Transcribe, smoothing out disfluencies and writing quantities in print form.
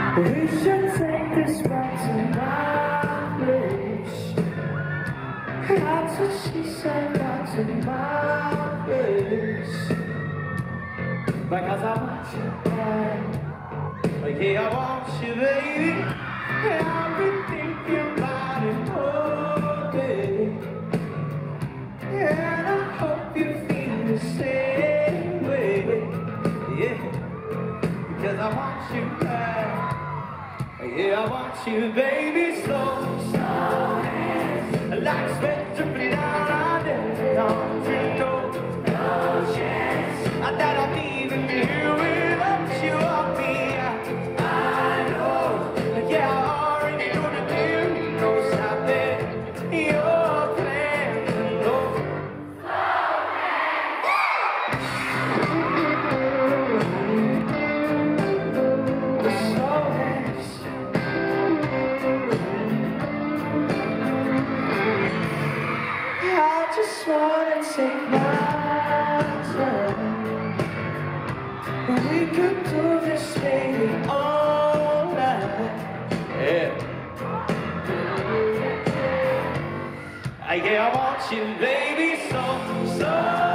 We should take this back to my place. That's what she said, back to my place. Because I want you back. Yeah, I want you, baby. And I've been thinking about it all day. And I hope you feel the same way. Yeah, because I want you back. Yeah, I want you, baby, slow, slow hands. Like spectrum down, don't you know? No chance that I'm leaving you without you on me. I know, yeah, I already know that there ain't no stopping your plan. No. Slow hands. I just wanna take my time. We could do this, baby, all night. Yeah. Yeah, I want you, baby, so, so.